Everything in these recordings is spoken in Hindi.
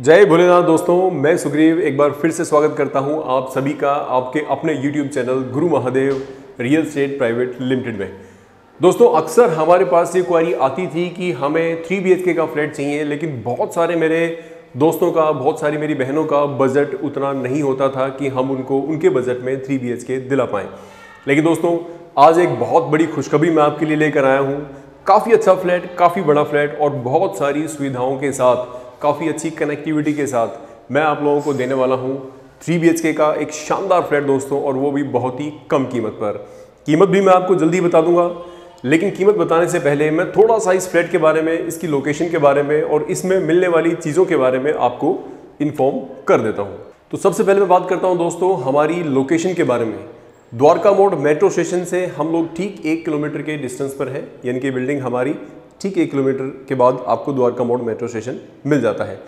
जय भोलेनाथ दोस्तों, मैं सुग्रीव एक बार फिर से स्वागत करता हूं आप सभी का आपके अपने YouTube channel Guru Mahadev real estate private limited में। दोस्तों, अक्सर हमारे पास ये क्वेरी आती थी कि हमें 3 BHK का फ्लैट चाहिए, लेकिन बहुत सारे मेरे दोस्तों का, बहुत सारी मेरी बहनों का बजट उतना नहीं होता था कि हम उनको उनके बजट में 3 BHK दिला पाएँ। लेकिन दोस्तों, आज एक बहुत बड़ी खुशखबरी मैं आपके लिए लेकर आया हूँ। काफ़ी अच्छा फ्लैट, काफ़ी बड़ा फ्लैट और बहुत सारी सुविधाओं के साथ, काफ़ी अच्छी कनेक्टिविटी के साथ मैं आप लोगों को देने वाला हूं 3 BHK का एक शानदार फ्लैट दोस्तों, और वो भी बहुत ही कम कीमत पर। कीमत भी मैं आपको जल्दी बता दूंगा, लेकिन कीमत बताने से पहले मैं थोड़ा सा इस फ्लैट के बारे में, इसकी लोकेशन के बारे में और इसमें मिलने वाली चीज़ों के बारे में आपको इन्फॉर्म कर देता हूँ। तो सबसे पहले मैं बात करता हूँ दोस्तों हमारी लोकेशन के बारे में। द्वारका मोड़ मेट्रो स्टेशन से हम लोग ठीक 1 किलोमीटर के डिस्टेंस पर है, यानी कि बिल्डिंग हमारी ठीक 1 किलोमीटर के बाद आपको द्वारका मोड़ मेट्रो स्टेशन मिल जाता है।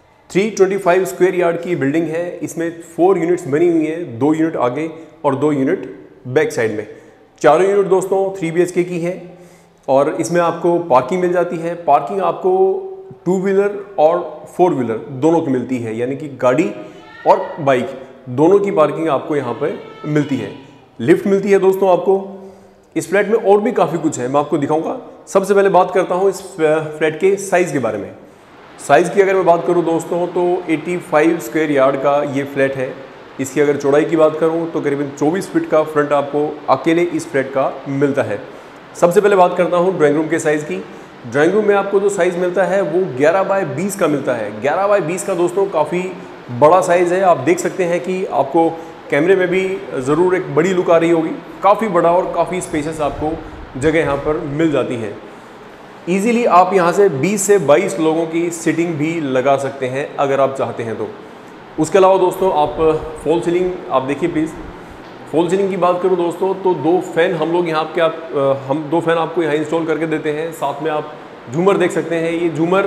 325 स्क्वायर यार्ड की बिल्डिंग है। इसमें 4 यूनिट्स बनी हुई हैं, 2 यूनिट आगे और 2 यूनिट बैक साइड में। चारों यूनिट दोस्तों 3 BHK की है और इसमें आपको पार्किंग मिल जाती है। पार्किंग आपको 2 व्हीलर और 4 व्हीलर दोनों की मिलती है, यानी कि गाड़ी और बाइक दोनों की पार्किंग आपको यहाँ पर मिलती है। लिफ्ट मिलती है दोस्तों आपको। इस फ्लैट में और भी काफ़ी कुछ है, मैं आपको दिखाऊंगा। सबसे पहले बात करता हूँ इस फ्लैट के साइज़ के बारे में। साइज़ की अगर मैं बात करूँ दोस्तों तो 85 स्क्वायर यार्ड का ये फ्लैट है। इसकी अगर चौड़ाई की बात करूँ तो करीबन 24 फीट का फ्रंट आपको अकेले इस फ्लैट का मिलता है। सबसे पहले बात करता हूँ ड्राइंग रूम के साइज़ की। ड्राइंग रूम में आपको जो साइज़ मिलता है वो 11 बाय 20 का मिलता है। 11 बाय 20 का दोस्तों काफ़ी बड़ा साइज़ है। आप देख सकते हैं कि आपको कैमरे में भी ज़रूर एक बड़ी लुक आ रही होगी। काफ़ी बड़ा और काफ़ी स्पेशियस आपको जगह यहाँ पर मिल जाती है। ईज़िली आप यहाँ से 20 से 22 लोगों की सीटिंग भी लगा सकते हैं अगर आप चाहते हैं तो। उसके अलावा दोस्तों आप फॉल सीलिंग आप देखिए प्लीज़। फॉल सीलिंग की बात करूँ दोस्तों तो 2 फैन हम लोग यहाँ के हम 2 फैन आपको यहाँ इंस्टॉल करके देते हैं। साथ में आप झूमर देख सकते हैं। ये झूमर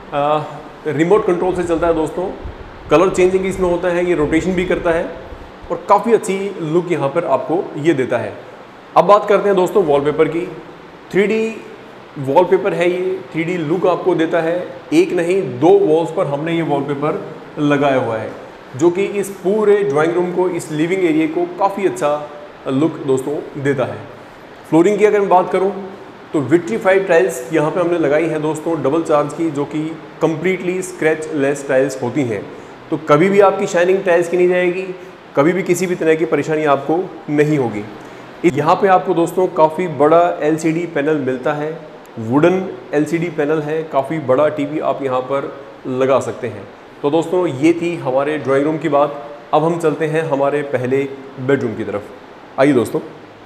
रिमोट कंट्रोल से चलता है दोस्तों। कलर चेंजिंग इसमें होता है, ये रोटेशन भी करता है और काफ़ी अच्छी लुक यहाँ पर आपको ये देता है। अब बात करते हैं दोस्तों वॉलपेपर की। 3D वॉलपेपर है ये, 3D लुक आपको देता है। एक नहीं 2 वॉल्स पर हमने ये वॉलपेपर लगाया हुआ है, जो कि इस पूरे ड्राइंग रूम को, इस लिविंग एरिया को काफ़ी अच्छा लुक दोस्तों देता है। फ्लोरिंग की अगर मैं बात करूँ तो विट्रीफाइड टाइल्स यहाँ पे हमने लगाई है दोस्तों डबल चार्ज की, जो कि कम्प्लीटली स्क्रैच लेस टाइल्स होती हैं। तो कभी भी आपकी शाइनिंग टाइल्स की नहीं जाएगी, कभी भी किसी भी तरह की परेशानी आपको नहीं होगी। यहाँ पे आपको दोस्तों काफ़ी बड़ा LCD पैनल मिलता है। वुडन LCD पैनल है, काफ़ी बड़ा टीवी आप यहाँ पर लगा सकते हैं। तो दोस्तों ये थी हमारे ड्राइंग रूम की बात। अब हम चलते हैं हमारे पहले बेडरूम की तरफ। आइए दोस्तों,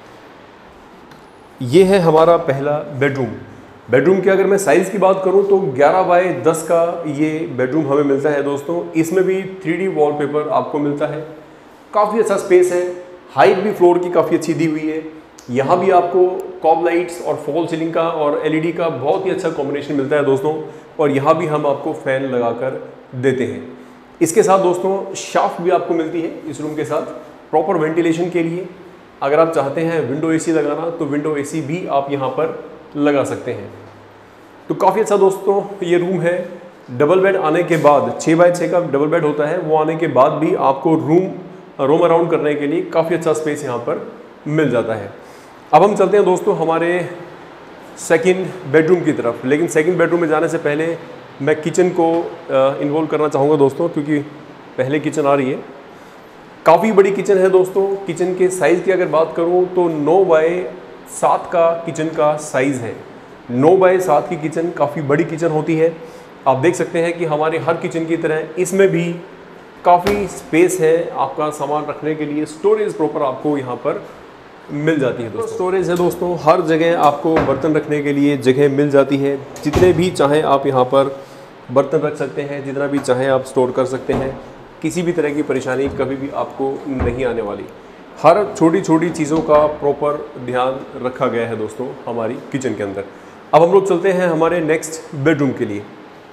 ये है हमारा पहला बेडरूम। बेडरूम की अगर मैं साइज़ की बात करूं तो 11 बाय 10 का ये बेडरूम हमें मिलता है दोस्तों। इसमें भी 3D वॉलपेपर आपको मिलता है। काफ़ी अच्छा स्पेस है। हाइट भी फ्लोर की काफ़ी अच्छी दी हुई है। यहाँ भी आपको कॉब लाइट्स और फॉल सीलिंग का और LED का बहुत ही अच्छा कॉम्बिनेशन मिलता है दोस्तों। और यहाँ भी हम आपको फ़ैन लगाकर देते हैं। इसके साथ दोस्तों शाफ्ट भी आपको मिलती है इस रूम के साथ, प्रॉपर वेंटिलेशन के लिए। अगर आप चाहते हैं विंडो AC लगाना तो विंडो AC भी आप यहाँ पर लगा सकते हैं। तो काफ़ी अच्छा दोस्तों ये रूम है। डबल बेड आने के बाद 6 बाय 6 का डबल बेड होता है, वो आने के बाद भी आपको रोम अराउंड करने के लिए काफ़ी अच्छा स्पेस यहाँ पर मिल जाता है। अब हम चलते हैं दोस्तों हमारे सेकंड बेडरूम की तरफ। लेकिन सेकंड बेडरूम में जाने से पहले मैं किचन को इन्वॉल्व करना चाहूँगा दोस्तों, क्योंकि पहले किचन आ रही है। काफ़ी बड़ी किचन है दोस्तों। किचन के साइज़ की अगर बात करूँ तो 9 बाय 7 का किचन का साइज़ है। 9 बाय 7 की किचन काफ़ी बड़ी किचन होती है। आप देख सकते हैं कि हमारे हर किचन की तरह इसमें भी काफ़ी स्पेस है आपका सामान रखने के लिए। स्टोरेज प्रॉपर आपको यहाँ पर मिल जाती है दोस्तों। स्टोरेज है दोस्तों, हर जगह आपको बर्तन रखने के लिए जगह मिल जाती है। जितने भी चाहें आप यहाँ पर बर्तन रख सकते हैं, जितना भी चाहें आप स्टोर कर सकते हैं। किसी भी तरह की परेशानी कभी भी आपको नहीं आने वाली। हर छोटी छोटी चीज़ों का प्रॉपर ध्यान रखा गया है दोस्तों हमारी किचन के अंदर। अब हम लोग चलते हैं हमारे नेक्स्ट बेडरूम के लिए।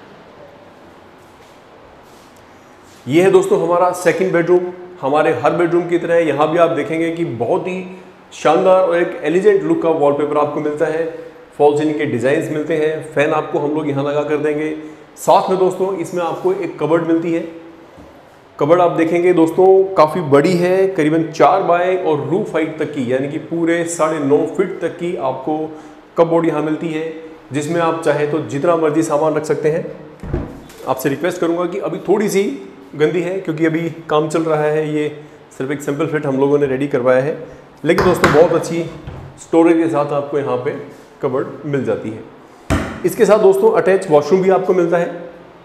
ये है दोस्तों हमारा सेकंड बेडरूम। हमारे हर बेडरूम की तरह यहाँ भी आप देखेंगे कि बहुत ही शानदार और एक एलिजेंट लुक का वॉलपेपर आपको मिलता है। फॉल सीलिंग के डिज़ाइंस मिलते हैं। फ़ैन आपको हम लोग यहाँ लगा कर देंगे। साथ में दोस्तों इसमें आपको एक कबर्ड मिलती है। कबर्ड आप देखेंगे दोस्तों काफ़ी बड़ी है, करीबन 4 बाय और रूफ हाइट तक की, यानी कि पूरे 9.5 फीट तक की आपको कबर्ड यहाँ मिलती है, जिसमें आप चाहे तो जितना मर्जी सामान रख सकते हैं। आपसे रिक्वेस्ट करूँगा कि अभी थोड़ी सी गंदी है क्योंकि अभी काम चल रहा है, ये सिर्फ एक सिंपल फिट हम लोगों ने रेडी करवाया है, लेकिन दोस्तों बहुत अच्छी स्टोरेज के साथ आपको यहाँ पे कबर्ड मिल जाती है। इसके साथ दोस्तों अटैच वॉशरूम भी आपको मिलता है,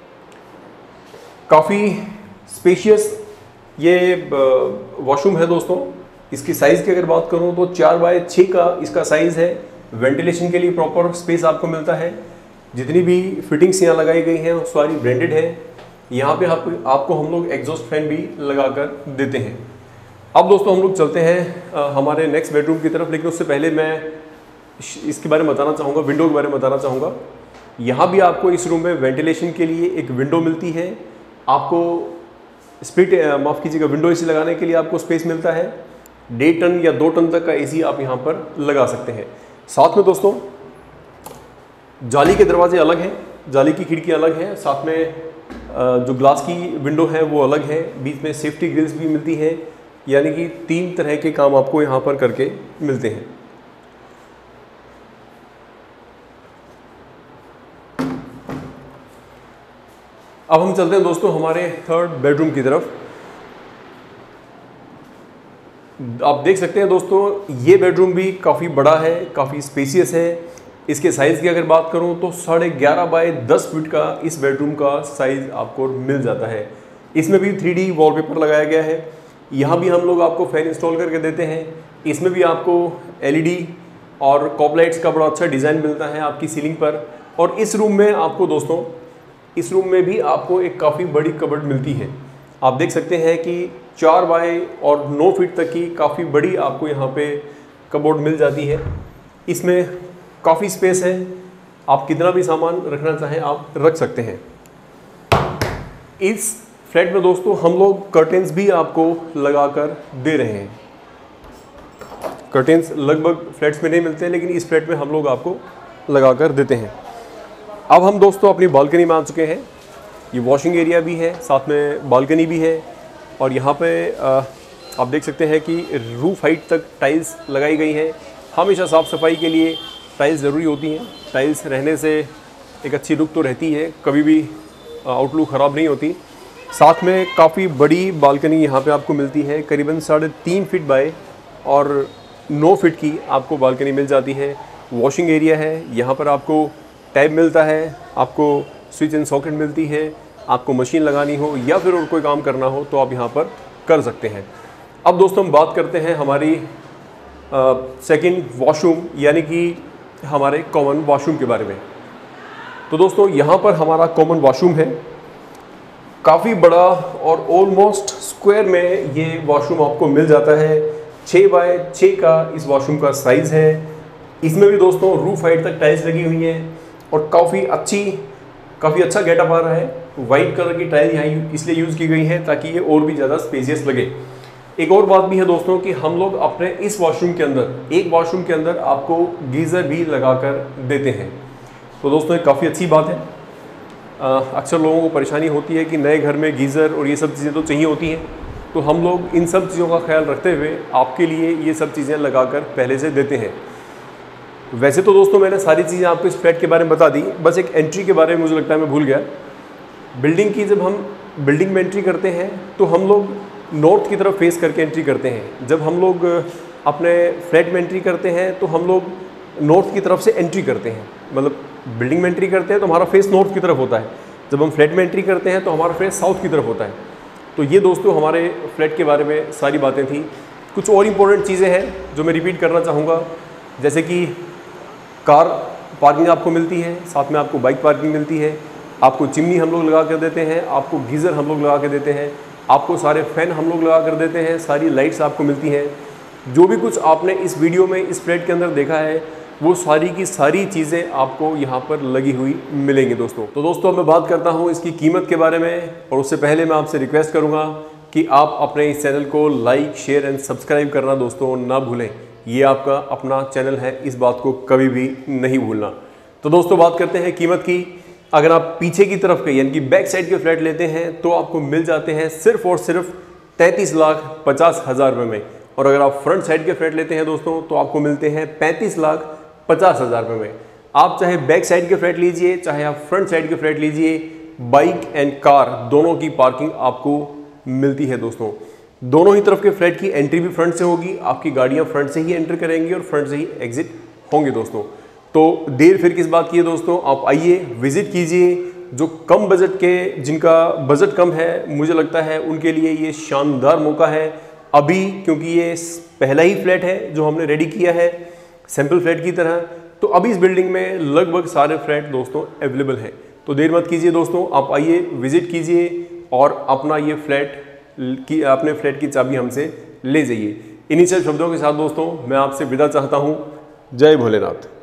काफ़ी स्पेशियस ये वॉशरूम है दोस्तों। इसकी साइज़ की अगर बात करूँ तो 4 बाय 6 का इसका साइज़ है। वेंटिलेशन के लिए प्रॉपर स्पेस आपको मिलता है। जितनी भी फिटिंग्स यहाँ लगाई गई हैं वो सारी ब्रांडेड है। यहाँ पे आपको हम लोग एग्जॉस्ट फैन भी लगा कर देते हैं। अब दोस्तों हम लोग चलते हैं हमारे नेक्स्ट बेडरूम की तरफ, लेकिन उससे पहले मैं इसके बारे में बताना चाहूँगा, विंडो के बारे में बताना चाहूँगा। यहाँ भी आपको इस रूम में वेंटिलेशन के लिए एक विंडो मिलती है। आपको स्प्लिट माफ़ कीजिएगा विंडो एसी लगाने के लिए आपको स्पेस मिलता है। 1.5 टन या 2 टन तक का एसी आप यहाँ पर लगा सकते हैं। साथ में दोस्तों जाली के दरवाजे अलग हैं, जाली की खिड़की अलग है, साथ में जो ग्लास की विंडो है वो अलग है, बीच में सेफ्टी ग्रिल्स भी मिलती है, यानी कि 3 तरह के काम आपको यहाँ पर करके मिलते हैं। अब हम चलते हैं दोस्तों हमारे थर्ड बेडरूम की तरफ। आप देख सकते हैं दोस्तों ये बेडरूम भी काफ़ी बड़ा है, काफ़ी स्पेसियस है। इसके साइज़ की अगर बात करूं तो 11.5 बाय 10 फीट का इस बेडरूम का साइज़ आपको मिल जाता है। इसमें भी 3D वॉलपेपर लगाया गया है। यहाँ भी हम लोग आपको फैन इंस्टॉल करके देते हैं। इसमें भी आपको LED और कॉप लाइट्स का बड़ा अच्छा डिज़ाइन मिलता है आपकी सीलिंग पर। और इस रूम में आपको दोस्तों इस रूम में भी आपको एक काफ़ी बड़ी कबर्ड मिलती है। आप देख सकते हैं कि 4 बाय और 9 फीट तक की काफ़ी बड़ी आपको यहाँ पे कबर्ड मिल जाती है। इसमें काफ़ी स्पेस है, आप कितना भी सामान रखना चाहें आप रख सकते हैं। इस फ्लैट में दोस्तों हम लोग कर्टेंस भी आपको लगा कर दे रहे हैं। कर्टेंस लगभग फ्लैट्स में नहीं मिलते हैं, लेकिन इस फ्लैट में हम लोग आपको लगा कर देते हैं। अब हम दोस्तों अपनी बालकनी में आ चुके हैं। ये वॉशिंग एरिया भी है, साथ में बालकनी भी है, और यहाँ पे आप देख सकते हैं कि रूफ हाइट तक टाइल्स लगाई गई हैं। हमेशा साफ़ सफाई के लिए टाइल्स ज़रूरी होती हैं। टाइल्स रहने से एक अच्छी लुक तो रहती है, कभी भी आउटलुक ख़राब नहीं होती। साथ में काफ़ी बड़ी बालकनी यहाँ पे आपको मिलती है, करीबन 3.5 फीट बाय और 9 फीट की आपको बालकनी मिल जाती है। वॉशिंग एरिया है, यहाँ पर आपको टैब मिलता है, आपको स्विच एंड सॉकेट मिलती है। आपको मशीन लगानी हो या फिर और कोई काम करना हो तो आप यहाँ पर कर सकते हैं। अब दोस्तों हम बात करते हैं हमारी सेकंड वॉशरूम, यानी कि हमारे कॉमन वॉशरूम के बारे में। तो दोस्तों यहाँ पर हमारा कॉमन वॉशरूम है, काफ़ी बड़ा और ऑलमोस्ट स्क्वायर में ये वॉशरूम आपको मिल जाता है। 6 बाय 6 का इस वॉशरूम का साइज़ है। इसमें भी दोस्तों रूफ हाइट तक टाइल्स लगी हुई हैं और काफ़ी अच्छा गेटअप आ रहा है। वाइट कलर की टाइल यहाँ इसलिए यूज़ की गई है ताकि ये और भी ज़्यादा स्पेसियस लगे। एक और बात भी है दोस्तों कि हम लोग अपने इस वॉशरूम के अंदर, एक वॉशरूम के अंदर आपको गीज़र भी लगा कर देते हैं। तो दोस्तों एक काफ़ी अच्छी बात है। अक्सर लोगों को परेशानी होती है कि नए घर में गीज़र और ये सब चीज़ें तो चाहिए होती हैं, तो हम लोग इन सब चीज़ों का ख्याल रखते हुए आपके लिए ये सब चीज़ें लगा कर पहले से देते हैं। वैसे तो दोस्तों मैंने सारी चीज़ें आपको इस फ्लैट के बारे में बता दी, बस एक एंट्री के बारे में मुझे लगता है मैं भूल गया। बिल्डिंग की जब हम बिल्डिंग में एंट्री करते हैं तो हम लोग नॉर्थ की तरफ फेस करके एंट्री करते हैं। जब हम लोग अपने फ्लैट में एंट्री करते हैं तो हम लोग नॉर्थ की तरफ से एंट्री करते हैं, मतलब बिल्डिंग में एंट्री करते हैं तो हमारा फेस नॉर्थ की तरफ होता है। जब हम फ्लैट में एंट्री करते हैं तो हमारा फेस साउथ की तरफ होता है। तो ये दोस्तों हमारे फ्लैट के बारे में सारी बातें थी। कुछ और इम्पोर्टेंट चीज़ें हैं जो मैं रिपीट करना चाहूँगा, जैसे कि कार पार्किंग आपको मिलती है, साथ में आपको बाइक पार्किंग मिलती है, आपको चिमनी हम लोग लगा कर देते हैं, आपको गीज़र हम लोग लगा कर देते हैं, आपको सारे फ़ैन हम लोग लगा कर देते हैं, सारी लाइट्स आपको मिलती हैं। जो भी कुछ आपने इस वीडियो में इस फ्लैट के अंदर देखा है वो सारी की सारी चीज़ें आपको यहाँ पर लगी हुई मिलेंगी दोस्तों। तो दोस्तों मैं बात करता हूँ इसकी कीमत के बारे में, और उससे पहले मैं आपसे रिक्वेस्ट करूँगा कि आप अपने इस चैनल को लाइक, शेयर एंड सब्सक्राइब करना दोस्तों ना भूलें। ये आपका अपना चैनल है, इस बात को कभी भी नहीं भूलना। तो दोस्तों बात करते हैं कीमत की। अगर आप पीछे की तरफ के यानी कि बैक साइड के फ्लैट लेते हैं तो आपको मिल जाते हैं सिर्फ और सिर्फ 33,50,000 रुपये में। और अगर आप फ्रंट साइड के फ्लैट लेते हैं दोस्तों तो आपको मिलते हैं 35,50,000 रुपये में। आप चाहे बैक साइड के फ्लैट लीजिए, चाहे आप फ्रंट साइड के फ्लैट लीजिए, बाइक एंड कार दोनों की पार्किंग आपको मिलती है दोस्तों। दोनों ही तरफ के फ्लैट की एंट्री भी फ्रंट से होगी, आपकी गाड़ियां फ्रंट से ही एंटर करेंगी और फ्रंट से ही एग्जिट होंगे दोस्तों। तो देर फिर किस बात की है दोस्तों, आप आइए, विजिट कीजिए। जो कम बजट के, जिनका बजट कम है, मुझे लगता है उनके लिए ये शानदार मौका है अभी, क्योंकि ये पहला ही फ्लैट है जो हमने रेडी किया है सैंपल फ्लैट की तरह। तो अभी इस बिल्डिंग में लगभग सारे फ्लैट दोस्तों अवेलेबल हैं। तो देर मत कीजिए दोस्तों, आप आइए, विजिट कीजिए और अपना ये अपने फ्लैट की चाबी हमसे ले जाइए। इन्हीं सब शब्दों के साथ दोस्तों मैं आपसे विदा चाहता हूँ। जय भोलेनाथ।